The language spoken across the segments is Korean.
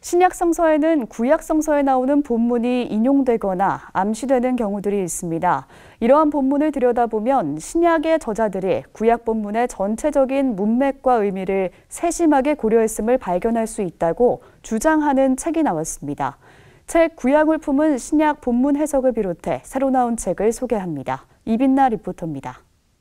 신약 성서에는 구약 성서에 나오는 본문이 인용되거나 암시되는 경우들이 있습니다. 이러한 본문을 들여다보면 신약의 저자들이 구약 본문의 전체적인 문맥과 의미를 세심하게 고려했음을 발견할 수 있다고 주장하는 책이 나왔습니다. 책 구약을 품은 신약 본문 해석을 비롯해 새로 나온 책을 소개합니다. 이빈나 리포터입니다.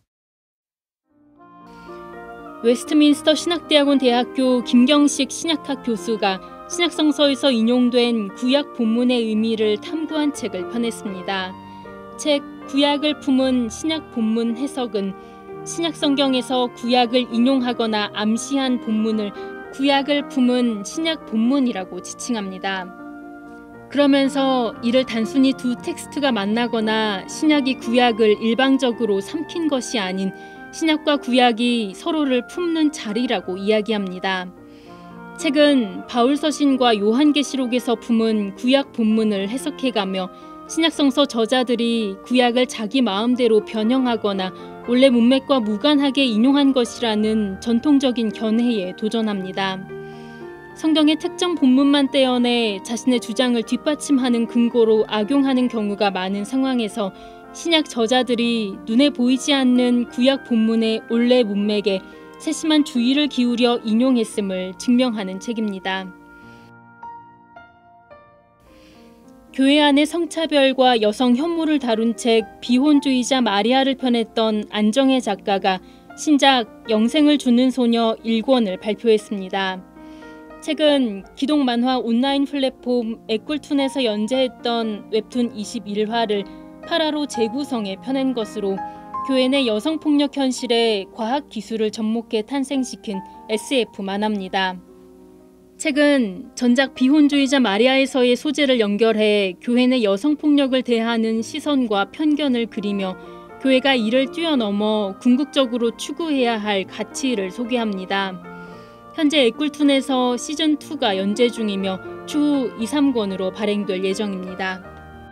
웨스트민스터 신학대학원 대학교 김경식 신약학 교수가 신약성서에서 인용된 구약 본문의 의미를 탐구한 책을 펴냈습니다. 책 구약을 품은 신약 본문 해석은 신약성경에서 구약을 인용하거나 암시한 본문을 구약을 품은 신약 본문이라고 지칭합니다. 그러면서 이를 단순히 두 텍스트가 만나거나 신약이 구약을 일방적으로 삼킨 것이 아닌 신약과 구약이 서로를 품는 자리라고 이야기합니다. 책은 바울서신과 요한계시록에서 품은 구약 본문을 해석해가며 신약성서 저자들이 구약을 자기 마음대로 변형하거나 원래 문맥과 무관하게 인용한 것이라는 전통적인 견해에 도전합니다. 성경의 특정 본문만 떼어내 자신의 주장을 뒷받침하는 근거로 악용하는 경우가 많은 상황에서 신약 저자들이 눈에 보이지 않는 구약 본문의 원래 문맥에 세심한 주의를 기울여 인용했음을 증명하는 책입니다. 교회 안의 성차별과 여성 혐오를 다룬 책 비혼주의자 마리아를 펴냈던 안정혜 작가가 신작 영생을 주는 소녀 1권을 발표했습니다. 책은 기독 만화 온라인 플랫폼 애꿀툰에서 연재했던 웹툰 21화를 8화로 재구성해 펴낸 것으로 교회 내 여성폭력 현실에 과학기술을 접목해 탄생시킨 SF 만화입니다. 책은 전작 비혼주의자 마리아에서의 소재를 연결해 교회 내 여성폭력을 대하는 시선과 편견을 그리며 교회가 이를 뛰어넘어 궁극적으로 추구해야 할 가치를 소개합니다. 현재 애꿀툰에서 시즌2가 연재 중이며 추후 2, 3권으로 발행될 예정입니다.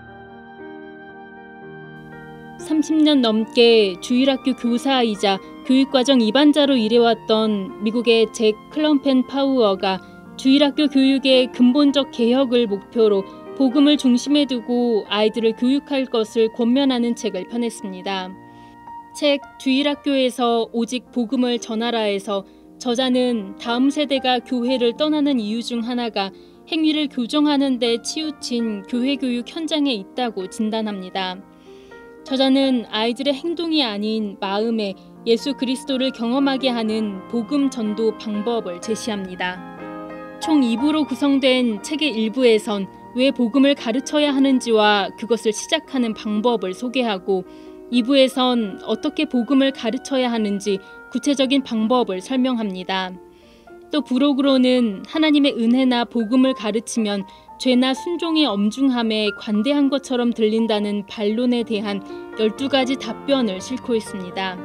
30년 넘게 주일학교 교사이자 교육과정 이반자로 일해왔던 미국의 잭 클럼펜 파우어가 주일학교 교육의 근본적 개혁을 목표로 복음을 중심에 두고 아이들을 교육할 것을 권면하는 책을 펴냈습니다. 책 주일학교에서 오직 복음을 전하라에서 저자는 다음 세대가 교회를 떠나는 이유 중 하나가 행위를 교정하는 데 치우친 교회 교육 현장에 있다고 진단합니다. 저자는 아이들의 행동이 아닌 마음에 예수 그리스도를 경험하게 하는 복음 전도 방법을 제시합니다. 총 2부로 구성된 책의 1부에선 왜 복음을 가르쳐야 하는지와 그것을 시작하는 방법을 소개하고 2부에선 어떻게 복음을 가르쳐야 하는지 구체적인 방법을 설명합니다. 또 부록으로는 하나님의 은혜나 복음을 가르치면 죄나 순종의 엄중함에 관대한 것처럼 들린다는 반론에 대한 12가지 답변을 싣고 있습니다.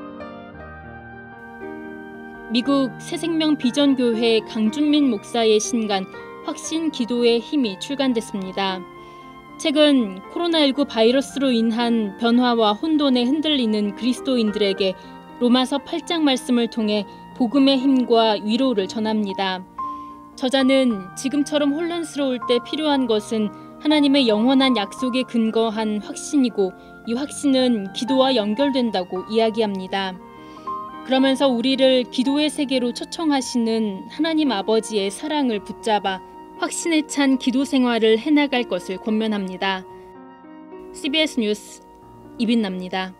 미국 새생명 비전교회 강준민 목사의 신간 확신 기도의 힘이 출간됐습니다. 책은 코로나19 바이러스로 인한 변화와 혼돈에 흔들리는 그리스도인들에게 로마서 8장 말씀을 통해 복음의 힘과 위로를 전합니다. 저자는 지금처럼 혼란스러울 때 필요한 것은 하나님의 영원한 약속에 근거한 확신이고 이 확신은 기도와 연결된다고 이야기합니다. 그러면서 우리를 기도의 세계로 초청하시는 하나님 아버지의 사랑을 붙잡아 확신에 찬 기도 생활을 해나갈 것을 권면합니다. CBS 뉴스 이빈나입니다.